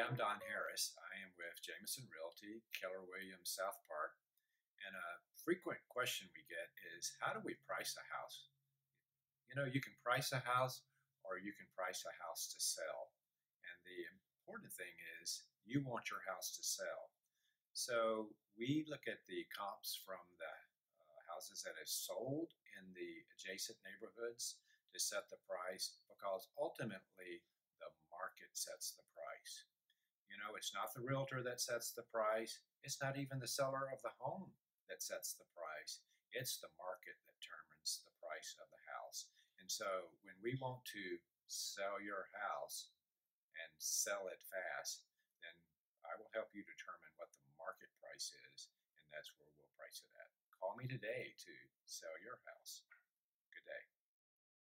I'm Don Harris. I am with Jameson Realty, Keller Williams, South Park. And a frequent question we get is how do we price a house? You can price a house or you can price a house to sell. And the important thing is you want your house to sell. So we look at the comps from the houses that have sold in the adjacent neighborhoods to set the price because ultimately the market sets the price. It's not the realtor that sets the price. It's not even the seller of the home that sets the price. It's the market that determines the price of the house. And so when we want to sell your house and sell it fast, then I will help you determine what the market price is, and that's where we'll price it at. Call me today to sell your house. Good day.